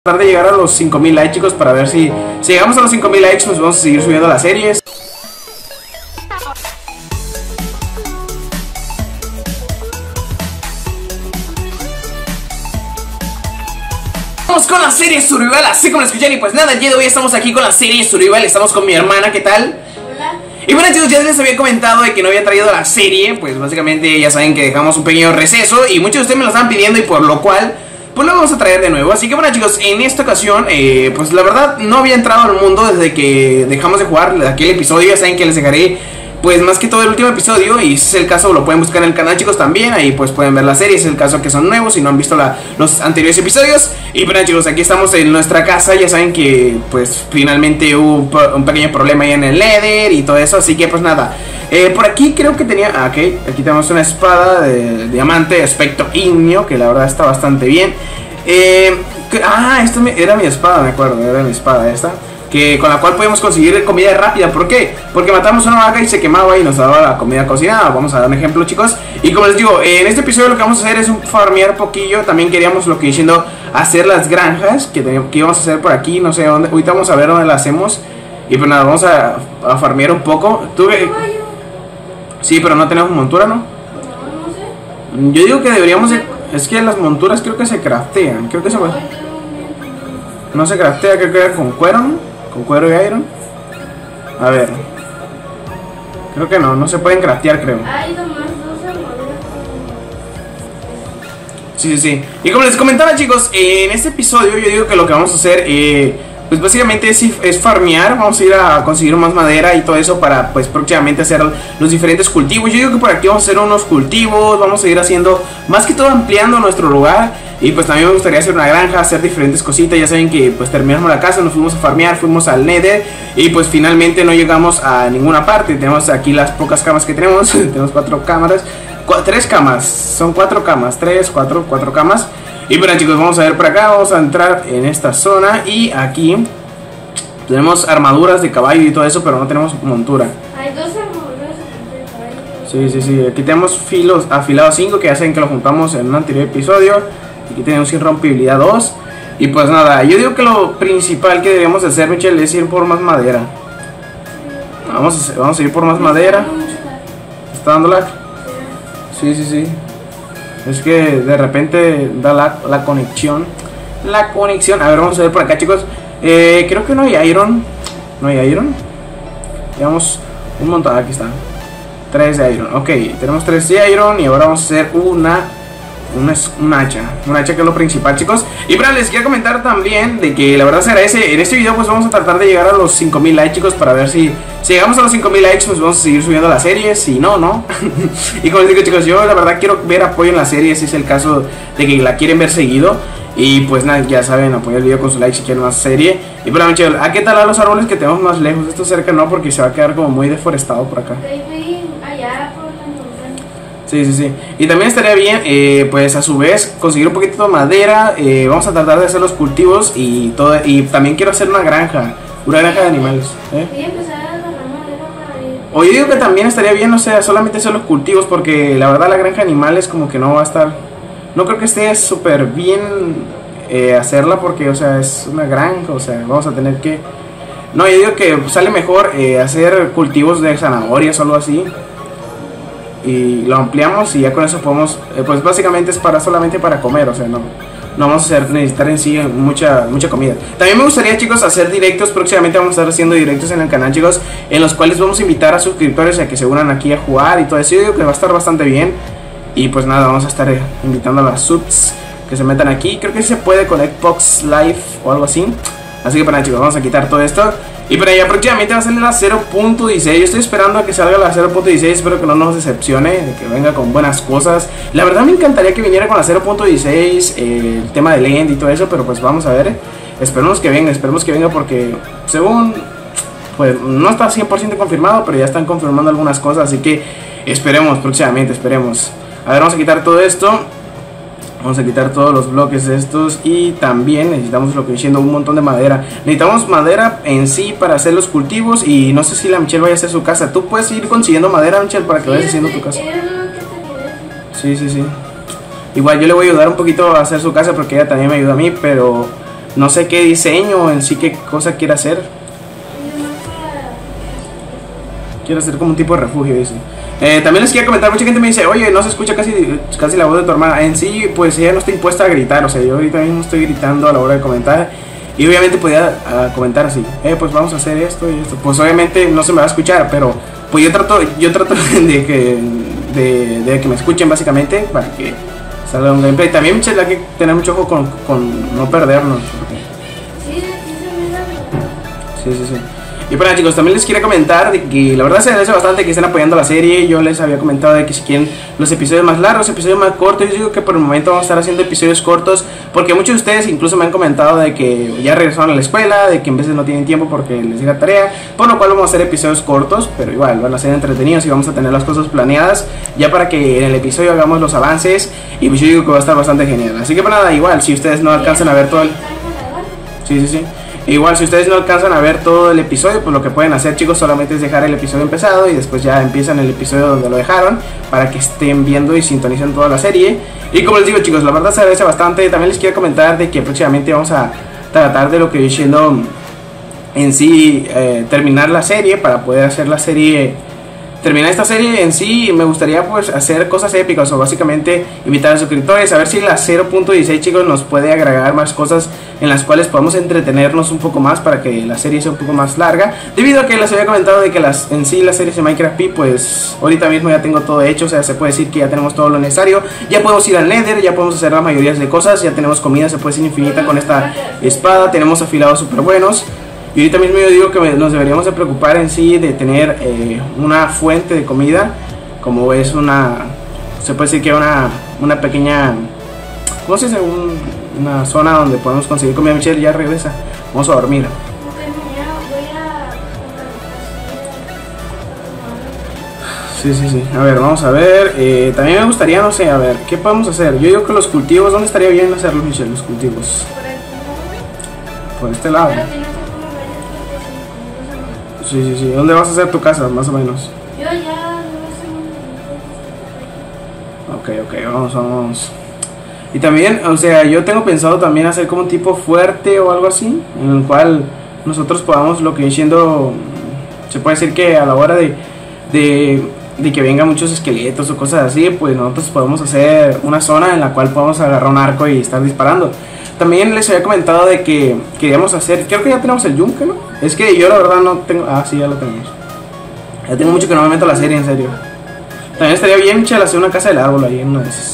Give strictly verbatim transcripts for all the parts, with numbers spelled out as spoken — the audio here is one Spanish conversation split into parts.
Tratar de llegar a los cinco mil likes, chicos, para ver si, si llegamos a los cinco mil likes, pues vamos a seguir subiendo las series. Vamos con la serie Survival, así como lo escuchan. Y pues nada, el día de hoy estamos aquí con la serie Survival. Estamos con mi hermana, ¿qué tal? Hola. Y bueno, chicos, ya les había comentado de que no había traído la serie. Pues básicamente ya saben que dejamos un pequeño receso y muchos de ustedes me lo estaban pidiendo, y por lo cual pues lo vamos a traer de nuevo. Así que bueno, chicos, en esta ocasión eh, pues la verdad no había entrado al mundo desde que dejamos de jugar aquel episodio. Ya saben que les dejaré pues más que todo el último episodio, y si es el caso lo pueden buscar en el canal, chicos, también. Ahí pues pueden ver la serie, si es el caso que son nuevos y no han visto la, los anteriores episodios. Y bueno, chicos, aquí estamos en nuestra casa. Ya saben que pues finalmente hubo un pequeño problema ahí en el Nether y todo eso. Así que pues nada, eh, por aquí creo que tenía, ah, ok, aquí tenemos una espada de diamante de aspecto ígneo, que la verdad está bastante bien. eh, que, Ah, esta era mi espada, me acuerdo, era mi espada esta, que con la cual podemos conseguir comida rápida. ¿Por qué? Porque matamos una vaca y se quemaba y nos daba la comida cocinada. Vamos a dar un ejemplo, chicos. Y como les digo, en este episodio lo que vamos a hacer es un farmear poquillo. También queríamos, lo que diciendo, hacer las granjas que, que íbamos a hacer por aquí. No sé dónde, ahorita vamos a ver dónde las hacemos. Y pues nada, vamos a, a farmear un poco. ¿Tú qué? Sí, pero no tenemos montura, ¿no? No, no sé. Yo digo que deberíamos de, es que las monturas creo que se craftean. Creo que se puede. No se craftea, creo que era con cuero, ¿no? Con cuero y iron. A ver. Creo que no, no se pueden craftear, creo. Hay nomás dos armaduras. Sí, sí, sí. Y como les comentaba, chicos, en este episodio yo digo que lo que vamos a hacer, eh, pues básicamente es, es farmear. Vamos a ir a conseguir más madera y todo eso para pues próximamente hacer los diferentes cultivos. Yo digo que por aquí vamos a hacer unos cultivos. Vamos a ir haciendo, más que todo ampliando nuestro lugar. Y pues también me gustaría hacer una granja, hacer diferentes cositas. Ya saben que pues terminamos la casa, nos fuimos a farmear, fuimos al Nether y pues finalmente no llegamos a ninguna parte. Tenemos aquí las pocas camas que tenemos. Tenemos cuatro cámaras, cu tres camas, son cuatro camas, tres, cuatro, cuatro camas. Y bueno, chicos, vamos a ver por acá, vamos a entrar en esta zona. Y aquí tenemos armaduras de caballo y todo eso, pero no tenemos montura. Hay dos armaduras de caballo. Sí, sí, sí, aquí tenemos filos afilados cinco, que ya saben que lo juntamos en un anterior episodio. Aquí tenemos irrompibilidad dos. Y pues nada, yo digo que lo principal que debemos hacer, Michelle, es ir por más madera. Vamos a, vamos a ir por más madera. ¿Está dando lag? Sí, sí, sí. Es que de repente da lag la conexión. La conexión. A ver, vamos a ver por acá, chicos. eh, Creo que no hay iron. No hay iron. Llevamos un montón, aquí está. Tres de iron, ok, tenemos tres de iron. Y ahora vamos a hacer una Una, un hacha, un hacha que es lo principal, chicos. Y bueno, les quiero comentar también de que la verdad se agradece. En este video pues vamos a tratar de llegar a los cinco mil likes, chicos, para ver si, si llegamos a los cinco mil likes, pues vamos a seguir subiendo las series. Si no, no. Y como les digo, chicos, yo la verdad quiero ver apoyo en la serie, si es el caso de que la quieren ver seguido. Y pues nada, ya saben, apoyar el video con su like si quieren más serie. Y bueno, Michelle, ¿a qué tal a los árboles que tenemos más lejos? Esto cerca no, porque se va a quedar como muy deforestado por acá. Allá por la montaña. Sí, sí, sí. Y también estaría bien, eh, pues a su vez, conseguir un poquito de madera. eh, Vamos a tratar de hacer los cultivos y todo. Y también quiero hacer una granja, una granja de animales, ¿eh? Voy a empezar a agarrar madera para ir. O yo digo que también estaría bien, o sea, solamente hacer los cultivos, porque la verdad la granja de animales como que no va a estar, no creo que esté súper bien eh, hacerla, porque, o sea, es una granja, o sea, vamos a tener que... No, yo digo que sale mejor eh, hacer cultivos de zanahorias o algo así. Y lo ampliamos y ya con eso podemos, eh, pues básicamente es para solamente para comer, o sea, no, no vamos a hacer, necesitar en sí mucha, mucha comida. También me gustaría, chicos, hacer directos. Próximamente vamos a estar haciendo directos en el canal, chicos, en los cuales vamos a invitar a suscriptores a que se unan aquí a jugar y todo eso. Yo digo que va a estar bastante bien. Y pues nada, vamos a estar eh, invitando a las subs que se metan aquí. Creo que se puede con Xbox Live o algo así. Así que para nada, chicos, vamos a quitar todo esto. Y para allá próximamente va a salir la cero punto dieciséis. Yo estoy esperando a que salga la cero punto dieciséis. Espero que no nos decepcione, de que venga con buenas cosas. La verdad me encantaría que viniera con la cero punto dieciséis, eh, el tema de Land y todo eso. Pero pues vamos a ver, eh. Esperemos que venga, esperemos que venga, porque según, pues no está cien por ciento confirmado, pero ya están confirmando algunas cosas. Así que esperemos próximamente, esperemos. A ver, vamos a quitar todo esto. Vamos a quitar todos los bloques estos. Y también necesitamos, lo que diciendo, un montón de madera. Necesitamos madera en sí para hacer los cultivos. Y no sé si la Michelle vaya a hacer su casa. Tú puedes ir consiguiendo madera, Michelle, para que Sí, vayas haciendo tu casa. era lo que te quería decir. Sí, sí, sí. Igual yo le voy a ayudar un poquito a hacer su casa, porque ella también me ayuda a mí. Pero no sé qué diseño en sí, qué cosa quiere hacer. Y una para... Quiero hacer como un tipo de refugio, dice. Eh, también les quería comentar, mucha gente me dice, oye, no se escucha casi, casi la voz de tu hermana. En sí, pues ella no está impuesta a gritar, o sea, yo ahorita mismo estoy gritando a la hora de comentar. Y obviamente podía uh, comentar así, eh, pues vamos a hacer esto y esto. Pues obviamente no se me va a escuchar, pero pues yo trato, yo trato de que, de, de que me escuchen básicamente para que salga un gameplay. También muchas hay que tener mucho ojo con, con no perdernos. Porque... Sí, aquí se me da la... Sí, sí, sí. Y bueno, chicos, también les quería comentar de que la verdad se agradece bastante que estén apoyando la serie. Yo les había comentado de que si quieren los episodios más largos, episodios más cortos, yo digo que por el momento vamos a estar haciendo episodios cortos, porque muchos de ustedes incluso me han comentado de que ya regresaron a la escuela, de que en veces no tienen tiempo porque les llega tarea, por lo cual vamos a hacer episodios cortos, pero igual van a ser entretenidos y vamos a tener las cosas planeadas ya para que en el episodio hagamos los avances, y pues yo digo que va a estar bastante genial. Así que pues nada, igual si ustedes no alcanzan a ver todo el... Sí, sí, sí. Igual si ustedes no alcanzan a ver todo el episodio, pues lo que pueden hacer, chicos, solamente es dejar el episodio empezado y después ya empiezan el episodio donde lo dejaron, para que estén viendo y sintonicen toda la serie. Y como les digo, chicos, la verdad se agradece bastante. También les quiero comentar de que próximamente vamos a tratar de lo que estoy diciendo en sí, eh, terminar la serie, para poder hacer la serie, terminar esta serie en sí. Me gustaría pues hacer cosas épicas, o básicamente invitar a suscriptores, a ver si la cero punto dieciséis, chicos, nos puede agregar más cosas en las cuales podamos entretenernos un poco más, para que la serie sea un poco más larga, debido a que les había comentado de que las, en sí las series de Minecraft Pi, pues ahorita mismo ya tengo todo hecho, o sea, se puede decir que ya tenemos todo lo necesario, ya podemos ir al Nether, ya podemos hacer la mayoría de cosas, ya tenemos comida, se puede decir infinita con esta espada, tenemos afilados súper buenos. Y ahorita mismo yo digo que nos deberíamos de preocupar en sí de tener eh, una fuente de comida, como es una, se puede decir que una, una pequeña, ¿cómo se dice? Un, una zona donde podemos conseguir comida. Michelle ya regresa, vamos a dormir. Ok, mañana voy a... Sí, sí, sí, a ver, vamos a ver, eh, también me gustaría, no sé, a ver, ¿qué podemos hacer? Yo digo que los cultivos, ¿dónde estaría bien hacerlos, Michelle, los cultivos? Por aquí, ¿no? Por este lado. Pero tienes que comer varias cosas. Sí, sí, sí, ¿dónde vas a hacer tu casa, más o menos? Yo ya no sé muy bien. Ok, ok, vamos, vamos. Y también, o sea, yo tengo pensado también hacer como un tipo fuerte o algo así, en el cual nosotros podamos, lo que viene siendo, se puede decir que a la hora de, de, de que vengan muchos esqueletos o cosas así, pues nosotros podemos hacer una zona en la cual podamos agarrar un arco y estar disparando. También les había comentado de que queríamos hacer, creo que ya tenemos el yunque, ¿no? Es que yo la verdad no tengo, ah, sí, ya lo tenemos. Ya tengo mucho que no me meto a la serie, en serio. También estaría bien, chale, hacer una casa del árbol ahí en una de esas.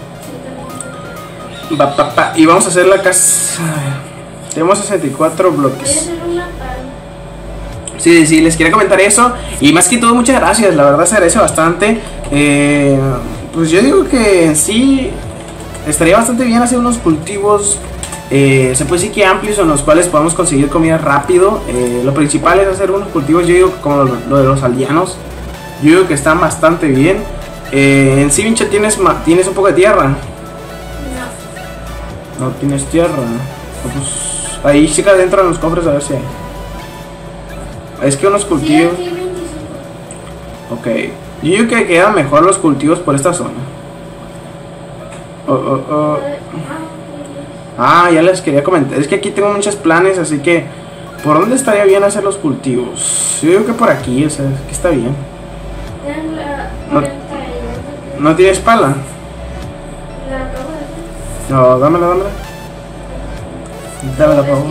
Va, pa, pa. Y vamos a hacer la casa. Tenemos sesenta y cuatro Voy a bloques. hacer una palma. Sí, sí, les quería comentar eso. Y más que todo, muchas gracias. La verdad se agradece bastante. Eh, pues yo digo que en sí estaría bastante bien hacer unos cultivos. Eh, se puede decir que amplios, en los cuales podamos conseguir comida rápido. Eh, lo principal es hacer unos cultivos, yo digo, como lo, lo de los aldeanos. Yo digo que están bastante bien. Eh, en sí, Vincha, tienes, tienes un poco de tierra. No tienes tierra. No, pues ahí chica dentro de los cofres a ver si hay. Es que unos cultivos. Sí, aquí veinticinco. Ok. Yo digo que quedan mejor los cultivos por esta zona. Oh, oh, oh. Ah, ya les quería comentar. Es que aquí tengo muchos planes, así que ¿por dónde estaría bien hacer los cultivos? Yo digo que por aquí, o sea, aquí está bien. Tengo la No. cuarenta y dos. ¿No tienes pala? La acabo de hacer. No, dámela, dámela. Dámela, por favor.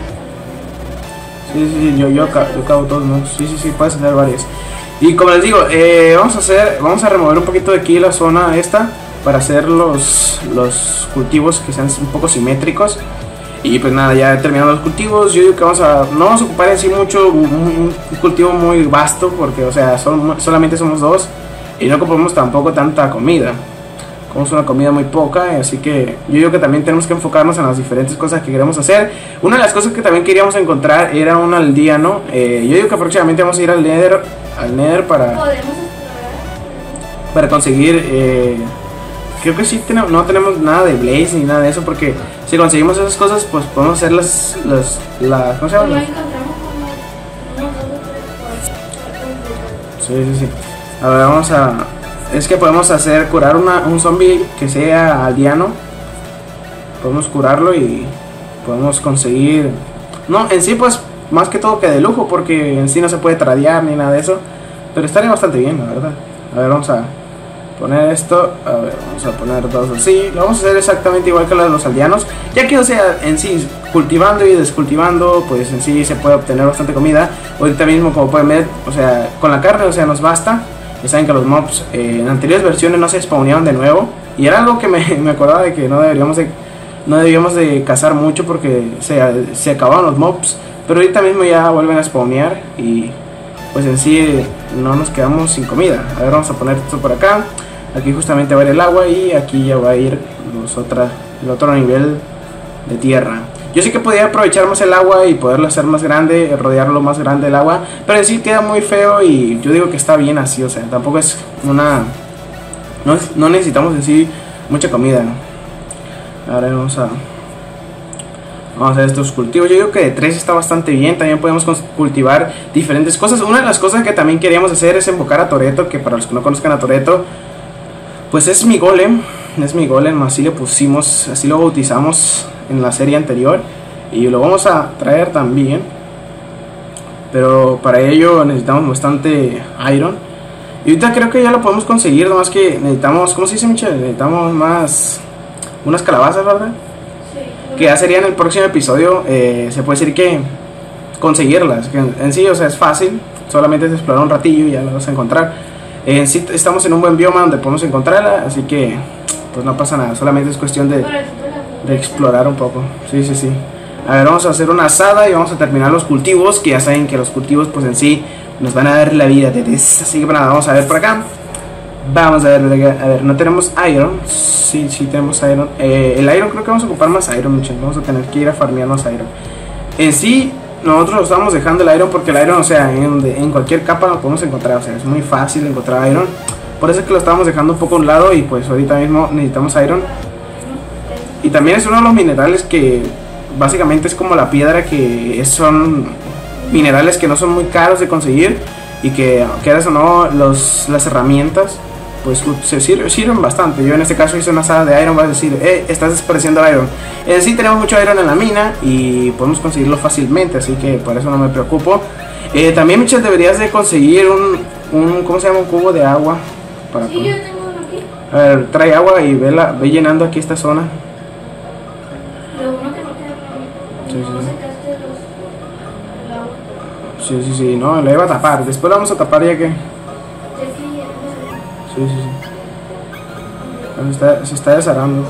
Sí, sí, sí, yo, yo, ca- yo cabo todos, ¿no? Sí, sí, sí, puedes hacer varias. Y como les digo, eh, vamos a hacer, vamos a remover un poquito de aquí la zona esta para hacer los, los cultivos que sean un poco simétricos. Y pues nada, ya terminaron los cultivos. Yo digo que vamos a, no vamos a ocupar en sí mucho un, un cultivo muy vasto, porque o sea, son, solamente somos dos y no ocupamos tampoco tanta comida. Como es una comida muy poca, así que yo digo que también tenemos que enfocarnos en las diferentes cosas que queremos hacer. Una de las cosas que también queríamos encontrar era un aldeano. Eh, yo digo que próximamente vamos a ir al Nether, al Nether para, Podemos explorar. para conseguir. Eh, creo que sí tenemos, no tenemos nada de Blaze ni nada de eso, porque si conseguimos esas cosas, pues podemos hacer las, las, las ¿cómo se llama? Como encontramos como unos dos o tres cuartos. Sí, sí, sí. A ver, vamos a... Es que podemos hacer, curar una, un zombie que sea aldeano. Podemos curarlo y podemos conseguir, no, en sí pues más que todo que de lujo, porque en sí no se puede tradear ni nada de eso, pero estaría bastante bien, la verdad. A ver, vamos a poner esto, a ver, vamos a poner dos así, lo vamos a hacer exactamente igual que los aldeanos, ya que o sea, en sí, cultivando y descultivando, pues en sí se puede obtener bastante comida. Ahorita mismo, como pueden ver, o sea, con la carne, o sea, nos basta. Ya saben que los mobs eh, en anteriores versiones no se spawneaban de nuevo, y era algo que me, me acordaba de que no deberíamos de, no debíamos de cazar mucho porque se, se acababan los mobs, pero ahorita mismo ya vuelven a spawnear y pues en sí eh, no nos quedamos sin comida. A ver, vamos a poner esto por acá. Aquí justamente va a ir el agua y aquí ya va a ir los otra, el otro nivel de tierra. Yo sí que podía aprovechar más el agua y poderlo hacer más grande, rodearlo más grande el agua, pero en sí queda muy feo y yo digo que está bien así, o sea, tampoco es una... No, es, no necesitamos en sí mucha comida. Ahora vamos a... Vamos a hacer estos cultivos. Yo digo que de tres está bastante bien. También podemos cultivar diferentes cosas. Una de las cosas que también queríamos hacer es invocar a Toretto, que para los que no conozcan a Toretto, pues es mi golem, es mi golem, así le pusimos, así lo bautizamos en la serie anterior. Y lo vamos a traer también, pero para ello necesitamos bastante iron. Y ahorita creo que ya lo podemos conseguir, nomás que necesitamos, ¿cómo se dice, Michelle? Necesitamos más, unas calabazas, ¿verdad? Sí. Que ya sería en el próximo episodio, eh, se puede decir que conseguirlas, que en, en sí, o sea, es fácil, solamente es explorar un ratillo y ya lo vas a encontrar. En sí estamos en un buen bioma donde podemos encontrarla, así que pues no pasa nada, solamente es cuestión de, de explorar un poco. Sí, sí, sí. A ver, vamos a hacer una asada y vamos a terminar los cultivos, que ya saben que los cultivos pues en sí nos van a dar la vida, tetes. Así que pues nada, vamos a ver por acá. Vamos a ver, a ver, no tenemos iron. Sí, sí tenemos iron. eh, El iron creo que vamos a ocupar más iron, muchachos. Vamos a tener que ir a farmear más iron. En sí, nosotros lo estamos dejando el iron porque el iron, o sea, en, en cualquier capa lo podemos encontrar, o sea, es muy fácil encontrar iron. Por eso es que lo estábamos dejando un poco a un lado y pues ahorita mismo necesitamos iron. Y también es uno de los minerales que básicamente es como la piedra, que son minerales que no son muy caros de conseguir y que, quieras o no, los, las herramientas pues se sirven, sirven bastante. Yo en este caso hice una asada de iron, vas a decir, eh, estás despreciando el iron. En sí tenemos mucho iron en la mina y podemos conseguirlo fácilmente, así que por eso no me preocupo. Eh, también, Michelle, deberías de conseguir un, un, ¿cómo se llama? Un cubo de agua. Para sí, yo tengo uno aquí. A ver, trae agua y ve, la, ve llenando aquí esta zona. Pero uno que no queda, Sí, no sí. sacaste los, el agua. Sí, sí, sí, no, lo iba a tapar. Después lo vamos a tapar ya que... De aquí, ya no sé. Sí, sí, sí. Se está, se está desarmando.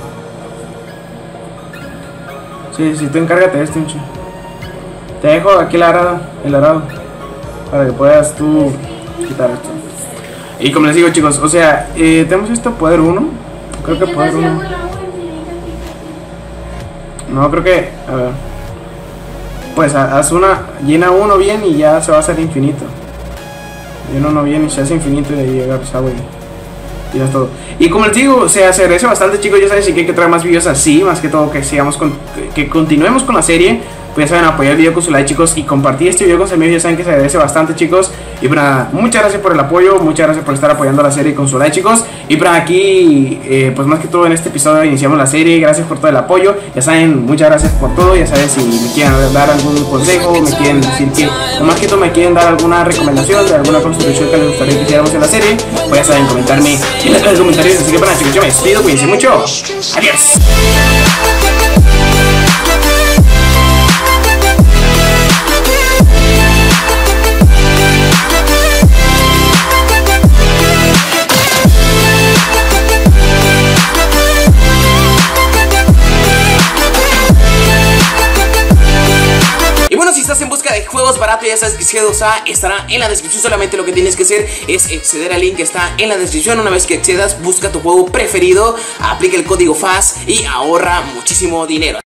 Sí, sí, tú encárgate de este, Micho. Te dejo aquí el arado, el arado, para que puedas tú quitar esto. Y como les digo, chicos, o sea, eh, tenemos esto, poder uno. Creo que poder uno. No, creo que, a ver. Pues haz una, llena uno bien y ya se va a hacer infinito. Llena uno bien y se hace infinito y de ahí llega pues agua y, y ya es todo. Y como les digo, o sea, se agradece bastante, chicos. Ya saben, si quieren que traiga más videos así, más que todo que sigamos con, que, que continuemos con la serie, pues ya saben, apoyar el video con su like, chicos, y compartir este video con sus amigos. Ya saben que se agradece bastante, chicos. Y pues nada, muchas gracias por el apoyo, muchas gracias por estar apoyando la serie con su like, chicos. Y pues aquí, eh, pues más que todo en este episodio iniciamos la serie. Gracias por todo el apoyo. Ya saben, muchas gracias por todo. Ya saben, si me quieren dar algún consejo, me quieren decir que, o más que todo me quieren dar alguna recomendación de alguna construcción que les gustaría que hiciéramos en la serie, pues ya saben, comentarme en la caja de comentarios. Así que para nada, chicos, yo me despido, cuídense mucho. Adiós. Juegos baratos, ya sabes que C dos A estará en la descripción. Solamente lo que tienes que hacer es acceder al link que está en la descripción. Una vez que accedas, busca tu juego preferido, aplica el código F A S y ahorra muchísimo dinero.